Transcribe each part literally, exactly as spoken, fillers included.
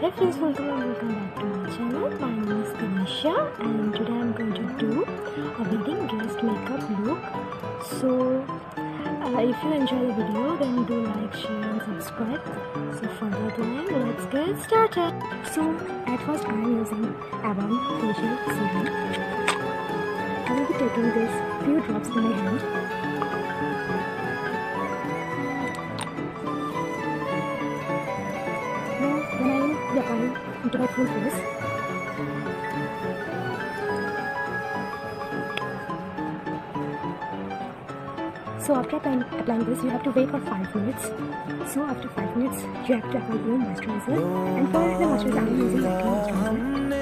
Hey friends, welcome and welcome back to my channel. My name is Tanisha and today I'm going to do a wedding dress makeup look. So uh, if you enjoy the video, then do like, share and subscribe. So further delay, let's get started. So at first I am using Avon facial serum. I will be taking this few drops in my hand. Then I will be applying into my full face. So after applying, applying this, you have to wait for five minutes. So after five minutes, you have to apply your moisturizer. And for the moisturizer, I am using moisturizer.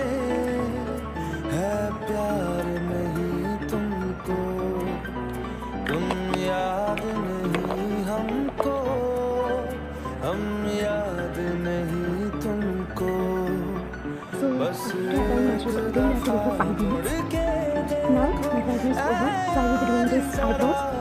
So after applying moisturizer, again you have to wait for five minutes. Now my five minutes over, so I will be doing this eyebrows.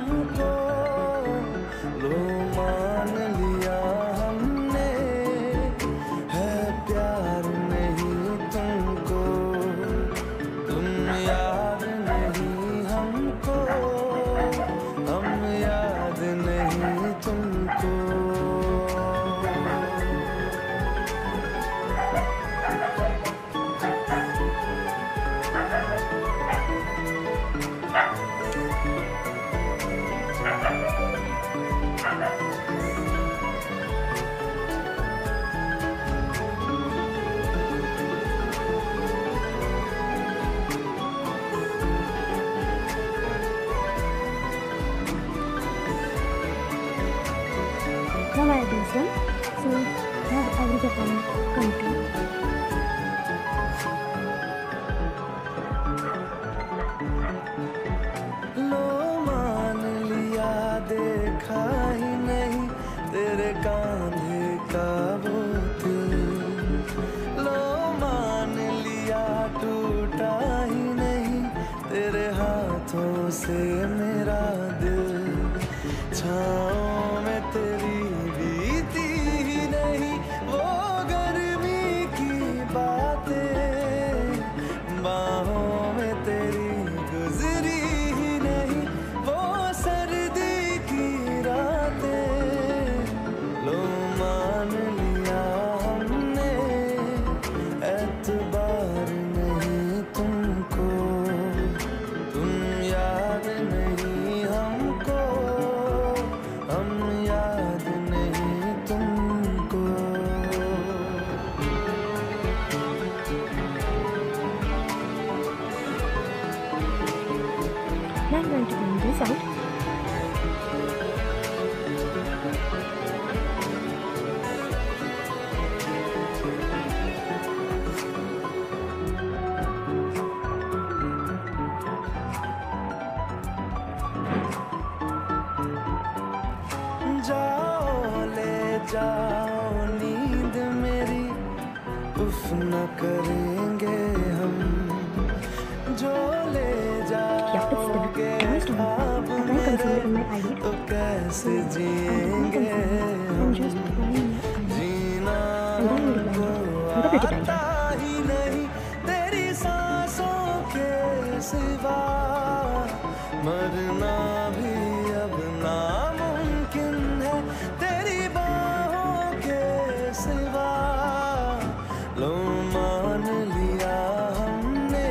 Now my eyebrows done. So now I will be applying contour. लो मान लिया देखा ही नहीं तेरे कांधे का वो दिल, लो मान लिया टूटा ही नहीं तेरे हाथों से मेरा दिल, छाँव में तेरी बीती ही नहीं वो गर्मी की बातें, बाहों में तेरी गुजरी ही नहीं वो सर्दी की रातें, लो मान लिया हमने एतबार नहीं तुमको, तुम याद नहीं हमको, हम याद नहीं तुमको। Now I'm going to bring this out. जाओ ले जाओ नींद मेरी उफ न करेंगे हम, जो ले जाओगे ख्वाब में तो कैसे जिएंगे हम, जीना हमको आता ही नहीं तेरी सांसों के सिवा, मरना भी अब नामुमकिन है तेरी बाहों के सिवा, लो मान लिया हमने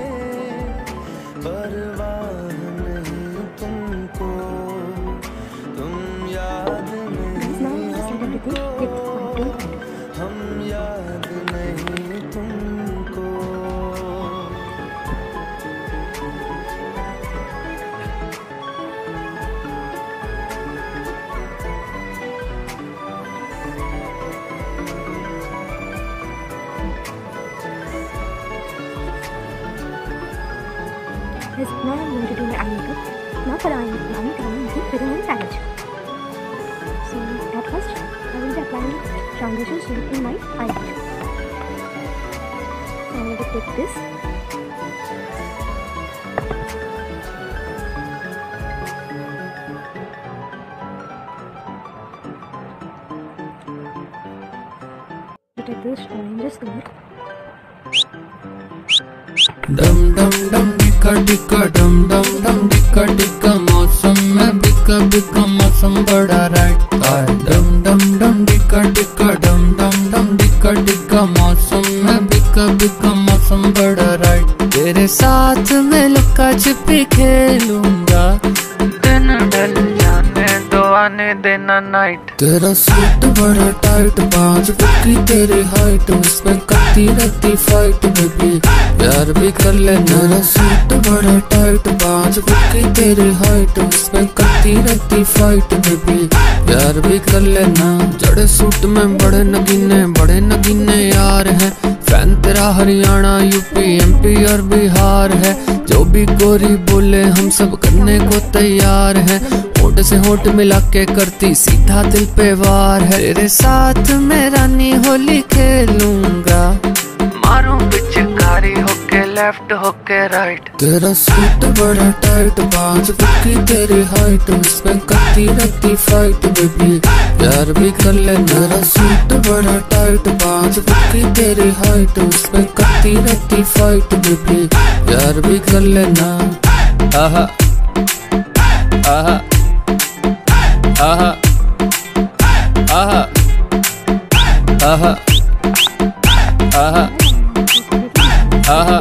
परवाह नहीं तुमको, तुम याद नहीं हमको, हम याद नहीं तुमको। Yes, now I'm going to do my eye makeup. Now for the eye makeup, I'm using Fairy Lips palette. So at first, I will be applying foundation shade in my eyelid. So I'm going to take this. look at this orange color. डम डम डम डिका डिका डम डम डम डिका डिका मौसम में बिका बिका मौसम बड़ा राइट है। डम डम डम डिका डिका डम डम डम डिका डिका मौसम में बिका बिका मौसम बड़ा राइट। तेरे साथ मैं लुका छिपी खेलूंगा, दिन ढल जाने दो आने देना नाइट। तेरा सूट बड़ा टाइट, पाँच फुट की तेरी हाइट, उसमें करती रहती फाइट बेबी, प्यार भी कर ले। मेरा सूट बड़ा टाइट, पाँच फुट की तेरी हाइट, उसमें करती रहती फाइट बेबी, प्यार भी कर लेना। जड़े सूट में बड़े नगीने बड़े नगीने यार हैं, फैन तेरा हरियाणा यूपी एमपी और बिहार है। जो भी गोरी बोले हम सब करने को तैयार है, होठ से होठ मिला के करती सीधा दिल पे वार है। तेरे साथ मैं रानी होली खेलूंगा, मारूं पिचकारी होके लेफ्ट होके राइट। तेरा सूट बड़ा टाइट, पाँच फुट की तेरी हाइट, उसमें करती रहती फाइट बेबी, प्यार भी कर ले। मेरा सूट बड़ा टाइट, पाँच फुट की तेरी हाइट, उसमें करती रहती फाइट बेबी, प्यार भी कर लेना। आहा आहा आहा आहा आहा आहा आहा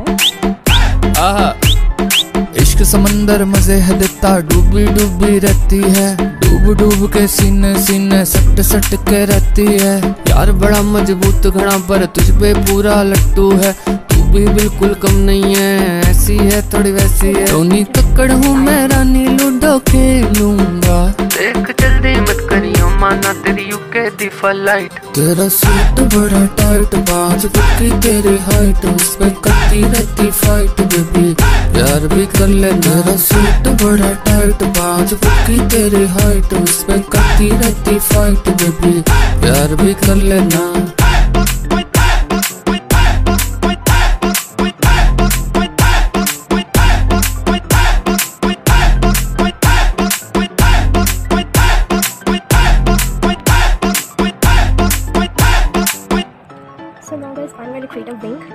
आहा। इश्क समंदर मजे है देता, डूबी डूबी रहती है, डूब डूब के सीने सीने सट सट के रहती है। यार बड़ा मजबूत घड़ा पर तुझ पे पूरा लट्टू है, तू भी बिल्कुल कम नहीं है, ऐसी है थोड़ी वैसी है। टोनी कक्कड़ हूँ मैं, रानी लूडो खेलूंगा, देख जल्दी मत करियो माना तेरी यूके दी फ्लाइट। तेरा सूट बड़ा टाइट, पाँच फुट की तेरी हाइट, उसमें करती रहती फाइट बेबी, प्यार भी कर ले। मेरा सूट बड़ा टाइट, पाँच फुट की तेरी हाइट, उसमें करती रहती फाइट बेबी, प्यार भी कर लेना। So now guys, I'm going to create a wing.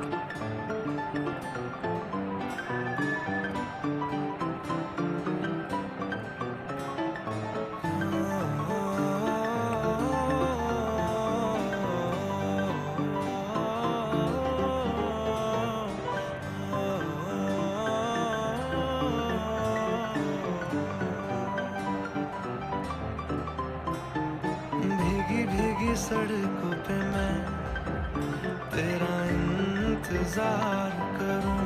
भीगी भीगी सड़कों पे मैं तेरा इंतजार करूं,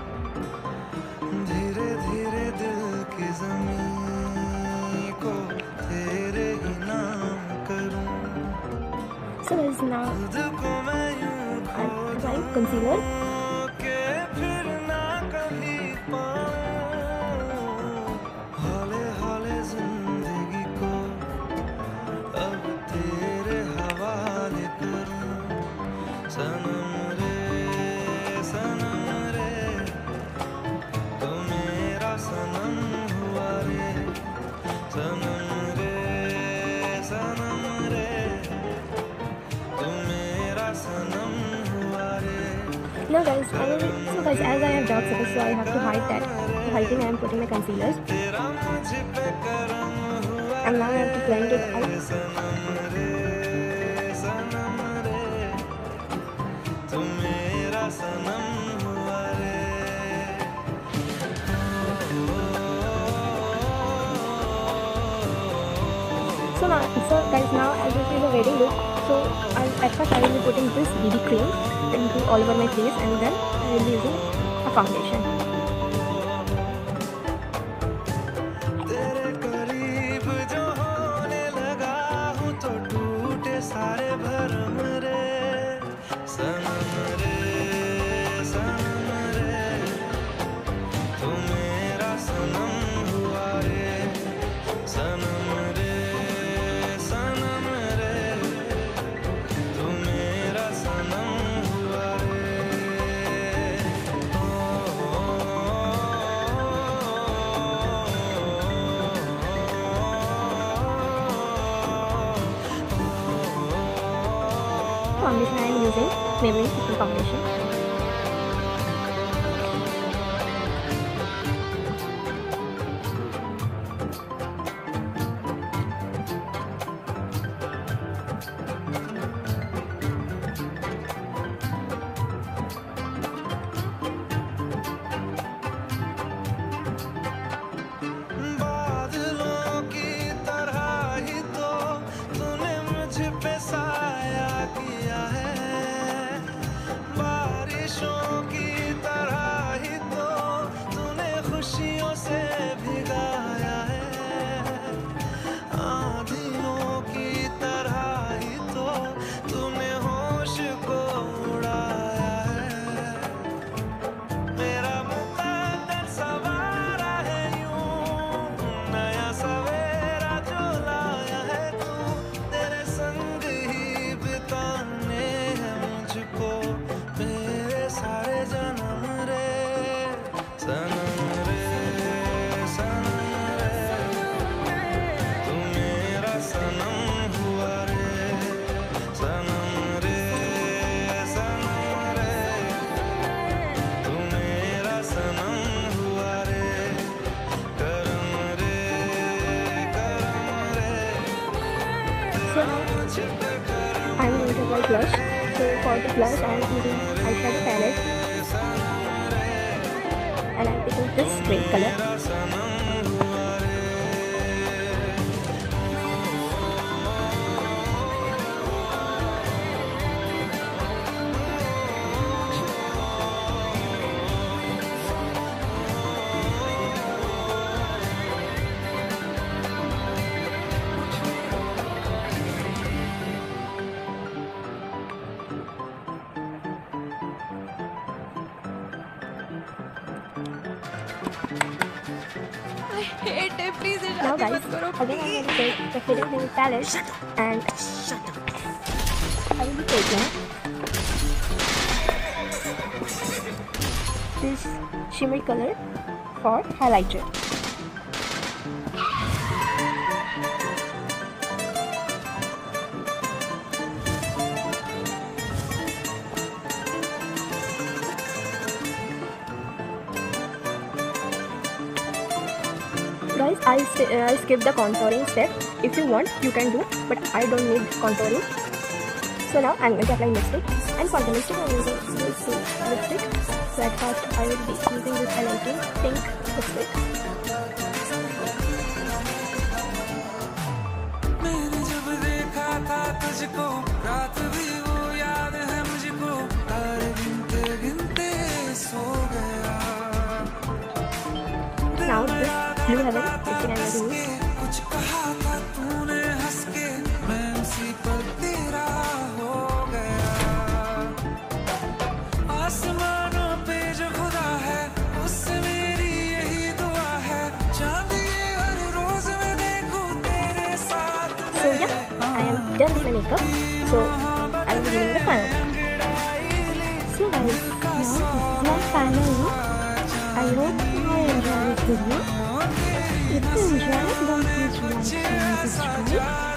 धीरे धीरे दिल की ज़मीं को तेरे ही नाम करूं। So guys, now खुद को मैं यूं I'm applying concealer. के फिर ना कभी पाऊं, हौले हौले जिंदगी को अब तेरे हवाले करूं। सनम रे सनम रे तू मेरा सनम हुआ रे, सनम रे सनम रे तू मेरा सनम हुआ रे। Now guys, I will, so guys, as I have dark circles, so I have to hide that. For hiding, I am putting my concealers, तेरा मुझ पे करम हुआ and now I have to blend it out. सनम रे सनम रे तू मेरा सनम हुआ रे। So now, so guys, now as this is a wedding look, so I'll, at first I will be putting this B B cream into all over my face, and then I will be using a foundation. तेरे करीब जो होने लगा हूँ तो टूटे सारे भरम रे, सनम रे सनम रे तू मेरा सनम हुआ रे, सनम रे सनम रे तू मेरा सनम हुआ रे। foundation I am using Maybelline Fit Me foundation. So I'm going to apply blush. So for the blush I am using eyeshadow palette and I'm picking this red color. I hate it. Please, Now guys, again I'm going to take the Hidden Hills palette and I will be taking this shimmery color for highlighter. Guys, I, uh, I skipped the contouring step. If you want, you can do, but I don't need contouring. So now I'm going to apply lipstick, and for the lipstick I'm using this lipstick. So at first I will be using this highlighting pink lipstick. मैंने जब देखा था तुझको रात भी वो याद है मुझको तारे गिनते गिनते सो गया Now this blue heaven lipstick I'm going to use. कुछ कहा था तूने हंस के मैं उसी पर तेरा हो गया आसमानों पे जो खुदा है उससे मेरी यही दुआ है चांद ये हर रोज मैं देखूं तेरे साथ So yeah, I am done with my makeup. So I will be giving the final. So guys, now this is my final look. I hope you enjoy this video. If you enjoy it, don't please like, share and subscribe.